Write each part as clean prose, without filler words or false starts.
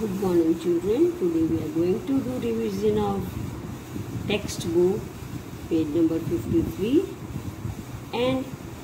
Good morning children. Today we are going to do revision of textbook page number 53 and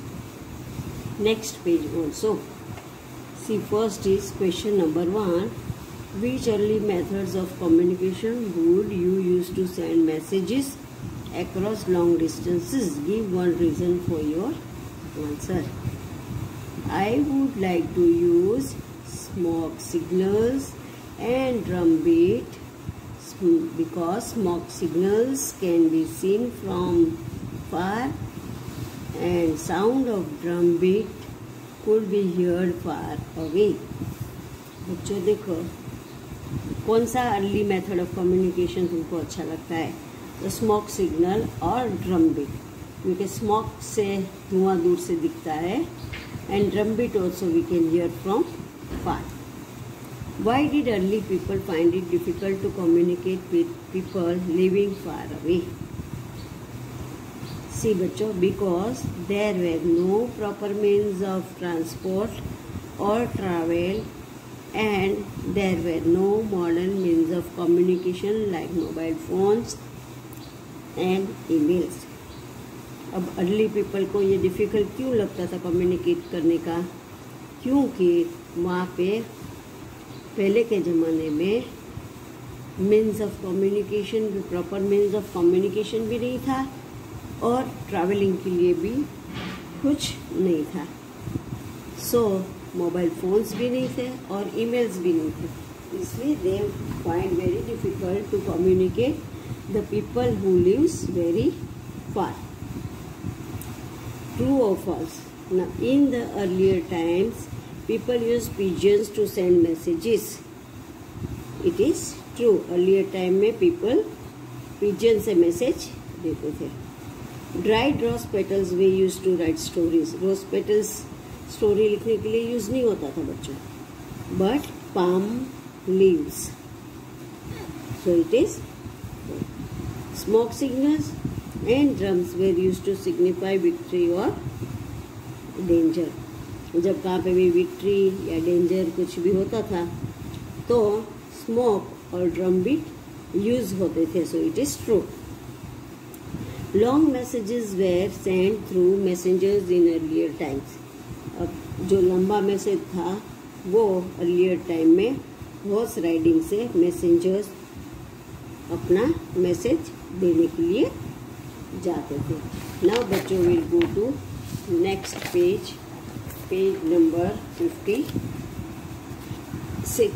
next page also. See, first is question number 1. Which early methods of communication would you use to send messages across long distances? Give one reason for your answer. I would like to use smoke signals and drum beat because smoke signals can be seen from far and sound of drum beat could be heard far away. बच्चों देखो कौन सा early method of communication तुमको अच्छा लगता है? तो smoke signal और ड्रम बीट, क्योंकि स्मोक से धुआं दूर से दिखता है and drum beat also we can hear from far. Why did early people find it difficult to communicate with people living far away? See बच्चों, because there were no proper means of transport or travel and there were no modern means of communication like mobile phones and emails. अब early people को ये difficult क्यों लगता था communicate करने का? क्योंकि वहाँ पे पहले के ज़माने में मीन्स ऑफ कम्युनिकेशन भी, प्रॉपर मीन्स ऑफ कम्युनिकेशन भी नहीं था और ट्रैवलिंग के लिए भी कुछ नहीं था. सो मोबाइल फ़ोन्स भी नहीं थे और ईमेल्स भी नहीं थे, इसलिए they find very difficult to communicate the people who lives very far. True or false? Now, in the earlier times, people used pigeons to send messages. It is true. Earlier time में people pigeon से message देते थे. Dried rose petals we used to write stories. Rose petals story लिखने के लिए use नहीं होता था बच्चों, but palm leaves. So it is smoke signals and drums were used to signify victory or danger. जब कहाँ पे भी विक्ट्री या डेंजर कुछ भी होता था तो स्मोक और ड्रम बीट यूज होते थे. So it is true. Long messages were send through messengers in earlier times. अब जो लंबा मैसेज था वो अर्लियर टाइम में हॉर्स राइडिंग से मैसेंजर्स अपना मैसेज देने के लिए जाते थे. नाउ बच्चों will go to next page, page number 56.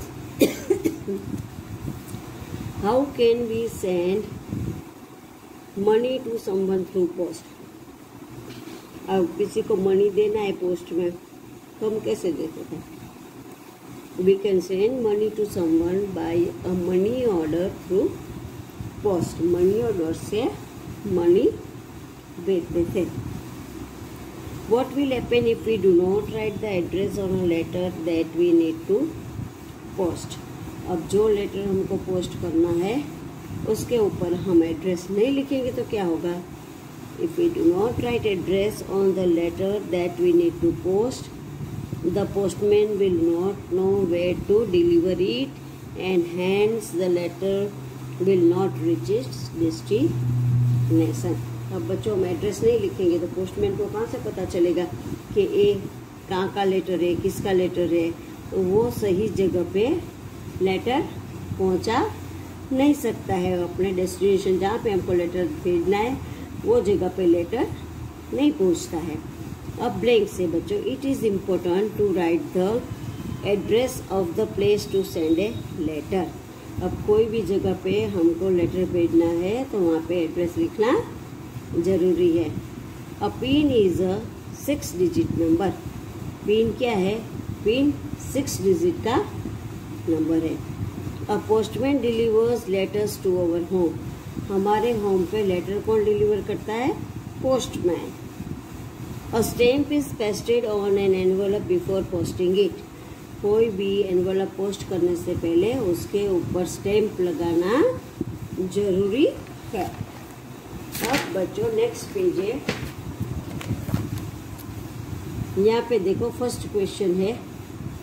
How can we send money to someone through post? अब किसी को मनी देना है पोस्ट में तो हम कैसे देते थे? We can send money to someone by a money order through post. Money order से मनी देते थे. What will happen if we do not write the address on a letter that we need to post? अब जो letter हमको post करना है उसके ऊपर हम एड्रेस नहीं लिखेंगे तो क्या होगा? If we do not write address on the letter that we need to post, the postman will not know where to deliver it and hence the letter will not reach its destination. अब बच्चों हम address नहीं लिखेंगे तो postman को कहाँ से पता चलेगा कि ये कहाँ का लेटर है, किसका लेटर है? तो वो सही जगह पे लेटर पहुँचा नहीं सकता है. अपने डेस्टिनेशन जहाँ पे हमको लेटर भेजना है वो जगह पे लेटर नहीं पहुँचता है. अब ब्लैंक से बच्चों, it is important to write the address of the place to send a letter. अब कोई भी जगह पे हमको लेटर भेजना है तो वहाँ पे एड्रेस लिखना ज़रूरी है. A pin is a 6 digit number. Pin क्या है? पिन 6 डिजिट का नंबर है. A postman delivers letters to our home. हमारे होम पे लेटर कौन डिलीवर करता है? Postman. A stamp is pasted on an envelope before posting it. कोई भी एनवेलप पोस्ट करने से पहले उसके ऊपर स्टैम्प लगाना जरूरी है. अब बच्चों नेक्स्ट पेज है, यहाँ पे देखो फर्स्ट क्वेश्चन है,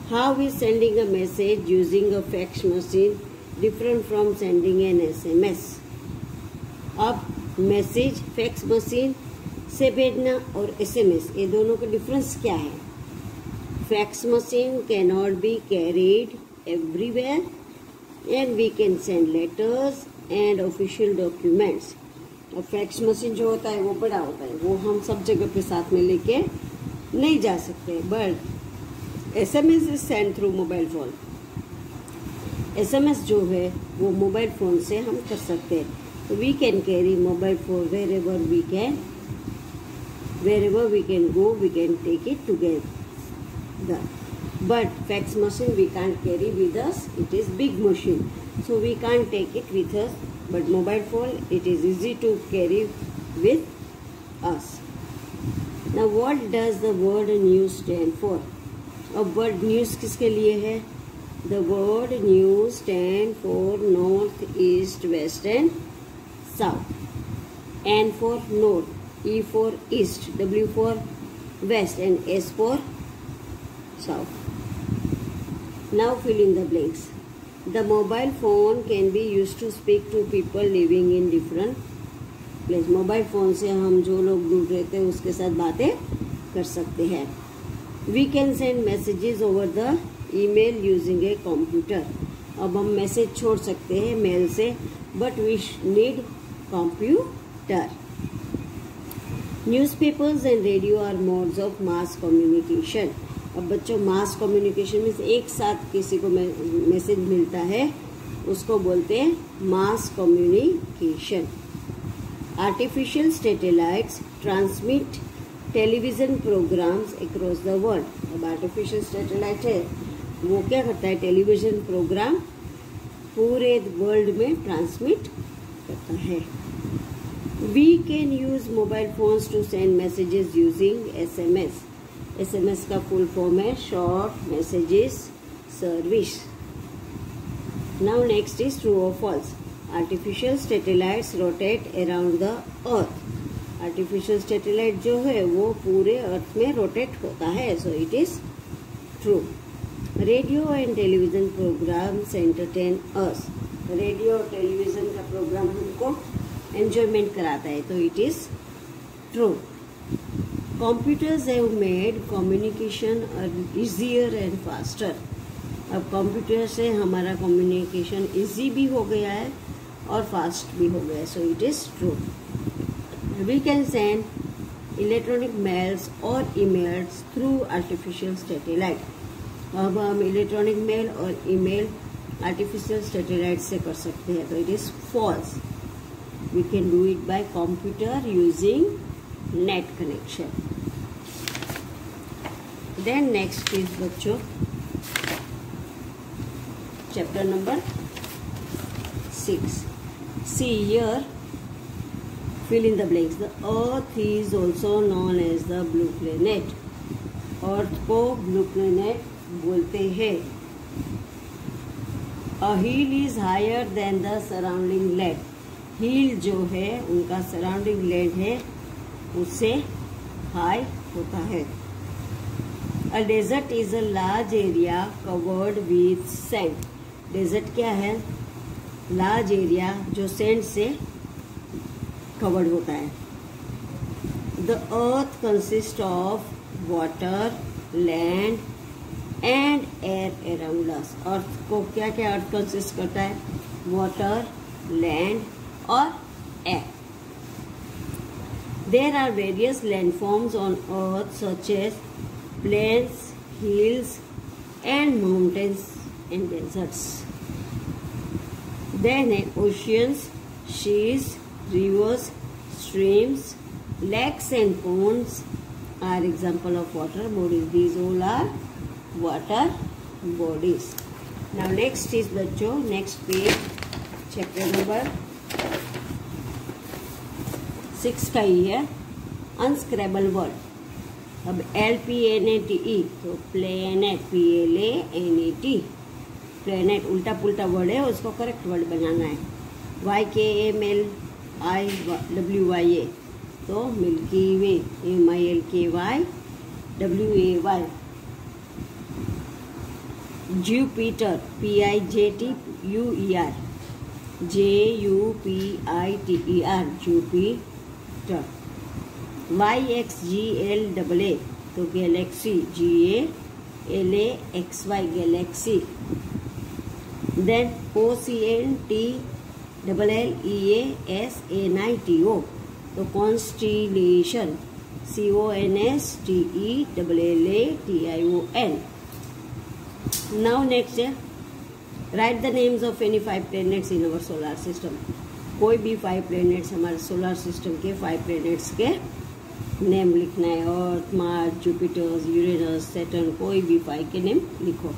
How is sending a message using a fax machine different from sending an SMS? अब मैसेज फैक्स मशीन से भेजना और SMS ये दोनों का डिफरेंस क्या है? Fax machine can not be carried everywhere and we can send letters and official documents. और फैक्स मशीन जो होता है वो बड़ा होता है, वो हम सब जगह पे साथ में लेके नहीं जा सकते। But SMS is send through mobile phone. SMS जो है वो मोबाइल फोन से हम कर सकते हैं। We can carry mobile phone wherever we can go, we can take it together. But fax machine we can't carry with us, it is big machine, so we can't take it with us. But mobile phone, it is easy to carry with us. Now what does the word news stand for? अब word news किसके लिए है? The word news stand for north, east, west and south. N for north, E for east, W for west and S for south. Now fill in the blanks. The mobile phone can be used to speak to people living in different places. Mobile phone से हम जो लोग दूर रहते हैं उसके साथ बातें कर सकते हैं। We can send messages over the email using a computer. अब हम मैसेज छोड़ सकते हैं मेल से, but we need computer. Newspapers and radio are modes of mass communication. अब बच्चों मास कम्युनिकेशन में एक साथ किसी को मैसेज मिलता है उसको बोलते हैं mass communication. Artificial satellites transmit television programmes across the world. अब आर्टिफिशियल सैटेलाइट है वो क्या करता है? टेलीविजन प्रोग्राम पूरे वर्ल्ड में ट्रांसमिट करता है। We can use mobile phones to send messages using SMS। SMS का फुल फॉर्म है short messages service. Now next is true और false. Artificial satellites rotate around the earth. Artificial satellite जो है वो पूरे अर्थ में रोटेट होता है, so it is true. Radio and television programmes entertain us. Radio और टेलीविजन का प्रोग्राम हमको एंजॉयमेंट कराता है, तो it is true. Computers have made communication easier and faster. अब कंप्यूटर से हमारा कम्युनिकेशन इजी भी हो गया है और फास्ट भी हो गया है, so it is true. We can send electronic mails और ईमेल्स थ्रू आर्टिफिशियल सैटेलाइट। अब हम इलेक्ट्रॉनिक मेल और ईमेल आर्टिफिशियल सैटेलाइट से कर सकते हैं, तो it is false. We can do it by computer using net connection. Then next is बच्चों chapter number 6. See here, fill in the blanks. The earth is also known as the blue planet. Earth को blue planet बोलते हैं। A hill is higher than the surrounding land. हिल जो है उनका surrounding land है उससे high होता है। A desert is a large area covered with sand. Desert क्या है? लार्ज एरिया जो सैंड से कवर्ड होता है। The earth consists of water, land and air around us. अर्थ को क्या क्या अर्थ कंसिस्ट करता है? वाटर, लैंड और air. There are various landforms on earth such as plains, hills and mountains and deserts. Then oceans, seas, rivers, streams, lakes and ponds are example of water bodies. These all are water bodies. Now next is बच्चों next page chapter number 6 का ही है unscramble word. अब LPNATE तो planet PLANET planet उल्टा पुल्टा word है उसको करेक्ट वर्ड बनाना है। YKMLIWYA तो milky way MILKY WAY। Jupiter, P-I-J-T-U-E-R, J-U-P-I-T-E-R, Jupiter. Y-X-G-L-A-A, तो Galaxy, G-A-L-A-X-Y, Galaxy. Then O-C-N-T-L-L-E-A-S-A-N-I-T-O, तो कॉन्स्टिलेशन, C-O-N-S-T-E-L-L-A-T-I-O-N. Now next है, write the names of any 5 planets in our solar system. कोई भी 5 planets, हमारे solar system के 5 planets के name लिखना है. Earth, Mars, Jupiter, Uranus, Saturn, कोई भी 5 के नेम लिखो.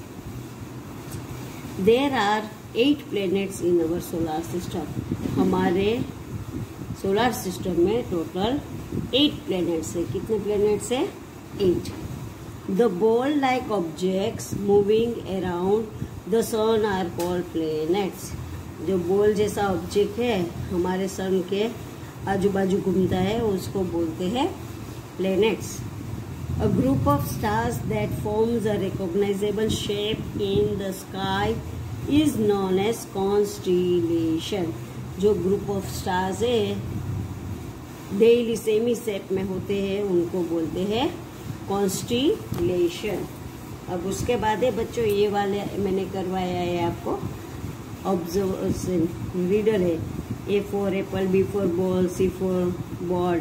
There are 8 planets in our solar system. हमारे सोलर सिस्टम में टोटल 8 planets है. कितने planets है? 8. The ball-like objects moving around the sun are called planets. जो बॉल जैसा ऑब्जेक्ट है हमारे सन के आजू बाजू घूमता है उसको बोलते हैं planets. A group of stars that forms a recognizable shape in the sky is known as constellation. जो ग्रुप ऑफ स्टार्स है डेली सेमी सेट में होते हैं उनको बोलते हैं कॉन्स्टिलेशन. अब उसके बाद है बच्चों ये वाले मैंने करवाया है आपको ऑब्जर्वेशन. रीडर है A for apple, B for ball, C for ball,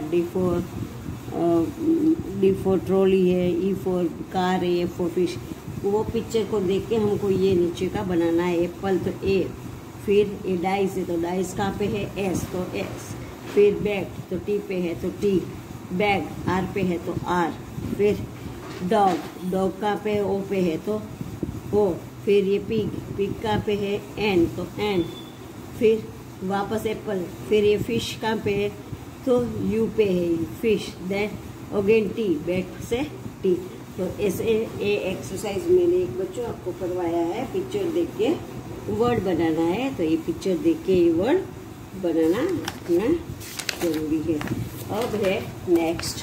D for trolley है, E for कार है, F for fish. वो पिक्चर को देख के हमको ये नीचे का बनाना है. एप्पल तो A, फिर ये डाइस है तो डाइस कहाँ पे है? S, तो S. फिर बैग तो T पे है तो T, बैग R पे है तो R. फिर डॉग, डॉग कहाँ पे है? O पे है तो O. फिर ये पिग, पिग कहाँ पे है? N, तो N. फिर वापस एप्पल. फिर ये फिश कहाँ पे है? तो U पे है fish. Then again T, bag से T. तो ऐसे ये एक्सरसाइज मैंने एक बच्चों आपको करवाया है. पिक्चर देख के वर्ड बनाना है, तो ये पिक्चर देख के ये वर्ड बनाना इतना जरूरी है. अब है नेक्स्ट,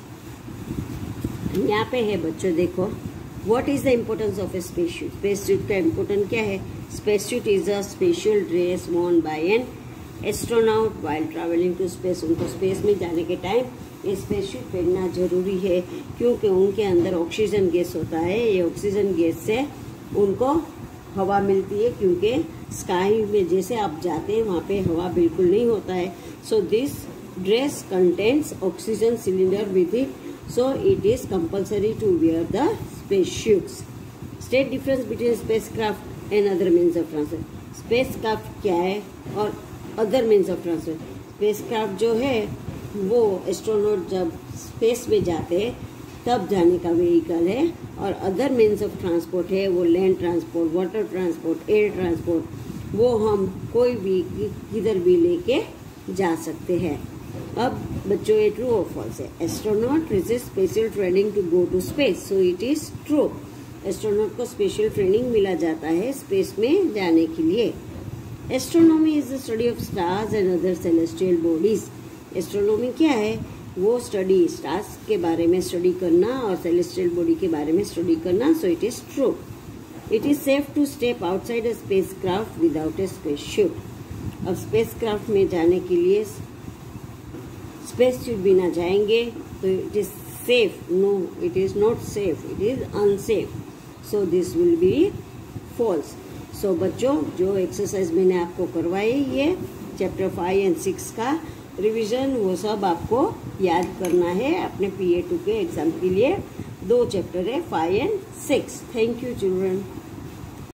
यहाँ पे है बच्चों देखो, what is the importance of a space suit. Space suit का इम्पोर्टेंट क्या है? Space suit is a special dress worn by an astronaut while travelling to space. उनको स्पेस में जाने के टाइम ये स्पेस सूट पहनना जरूरी है क्योंकि उनके अंदर ऑक्सीजन गैस होता है. ये ऑक्सीजन गैस से उनको हवा मिलती है क्योंकि स्काई में जैसे आप जाते हैं वहाँ पे हवा बिल्कुल नहीं होता है. So this dress contains oxygen cylinder with it, so it is compulsory to wear the space suits. State difference between spacecraft and other means of transport. Spacecraft क्या है और other means of transport. Spacecraft जो है वो astronaut जब space में जाते हैं तब जाने का व्हीकल है, और अदर मीन्स ऑफ ट्रांसपोर्ट है वो land transport, water transport, air transport. वो हम कोई भी किधर भी लेके जा सकते हैं. अब बच्चों ये ट्रू और फॉल्स है. Astronaut receive special training to go to space, so it is true. Astronaut को स्पेशल ट्रेनिंग मिला जाता है स्पेस में जाने के लिए. Astronomy is the study of stars and other celestial bodies. Astronomy क्या है? वो स्टडी स्टार्स के बारे में स्टडी करना और सेलेस्टियल बॉडी के बारे में स्टडी करना. So it is true. It is safe to step outside a spacecraft without a space suit. अब स्पेस क्राफ्ट में जाने के लिए स्पेस सूट बिना जाएंगे तो it is safe. No, it is not safe, it is unsafe. So this will be false. So बच्चों जो एक्सरसाइज मैंने आपको करवाई ये चैप्टर 5 एंड 6 का रिवीजन वो सब आपको याद करना है अपने PA2 के एग्जाम के लिए. 2 चैप्टर है 5 एंड 6. Thank you children.